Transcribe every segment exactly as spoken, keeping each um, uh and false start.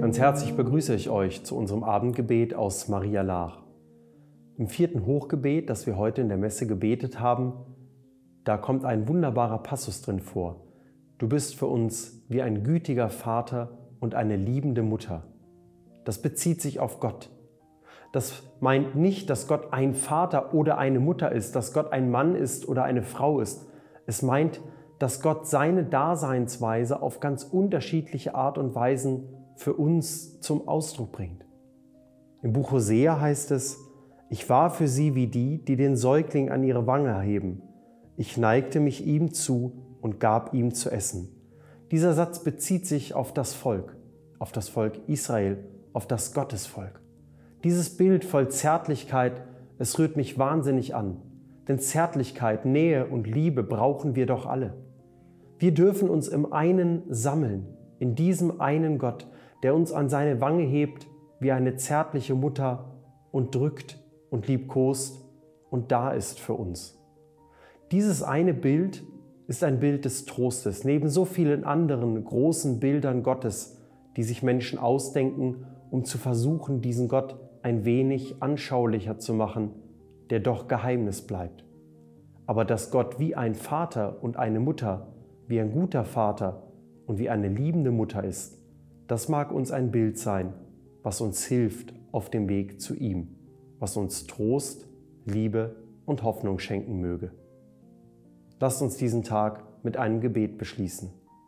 Ganz herzlich begrüße ich euch zu unserem Abendgebet aus Maria Laach. Im vierten Hochgebet, das wir heute in der Messe gebetet haben, da kommt ein wunderbarer Passus drin vor. Du bist für uns wie ein gütiger Vater und eine liebende Mutter. Das bezieht sich auf Gott. Das meint nicht, dass Gott ein Vater oder eine Mutter ist, dass Gott ein Mann ist oder eine Frau ist. Es meint, dass Gott seine Daseinsweise auf ganz unterschiedliche Art und Weisen für uns zum Ausdruck bringt. Im Buch Hosea heißt es: Ich war für sie wie die, die den Säugling an ihre Wange heben. Ich neigte mich ihm zu und gab ihm zu essen. Dieser Satz bezieht sich auf das Volk, auf das Volk Israel, auf das Gottesvolk. Dieses Bild voll Zärtlichkeit, es rührt mich wahnsinnig an. Denn Zärtlichkeit, Nähe und Liebe brauchen wir doch alle. Wir dürfen uns im einen sammeln, in diesem einen Gott, der uns an seine Wange hebt wie eine zärtliche Mutter und drückt und liebkost und da ist für uns. Dieses eine Bild ist ein Bild des Trostes, neben so vielen anderen großen Bildern Gottes, die sich Menschen ausdenken, um zu versuchen, diesen Gott ein wenig anschaulicher zu machen, der doch Geheimnis bleibt. Aber dass Gott wie ein Vater und eine Mutter, wie ein guter Vater und wie eine liebende Mutter ist, das mag uns ein Bild sein, was uns hilft auf dem Weg zu ihm, was uns Trost, Liebe und Hoffnung schenken möge. Lasst uns diesen Tag mit einem Gebet beschließen.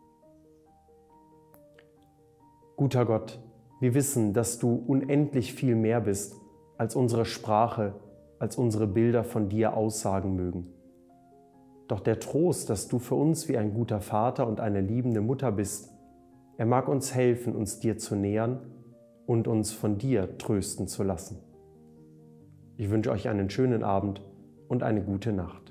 Guter Gott, wir wissen, dass du unendlich viel mehr bist, als unsere Sprache, als unsere Bilder von dir aussagen mögen. Doch der Trost, dass du für uns wie ein guter Vater und eine liebende Mutter bist, er mag uns helfen, uns dir zu nähern und uns von dir trösten zu lassen. Ich wünsche euch einen schönen Abend und eine gute Nacht.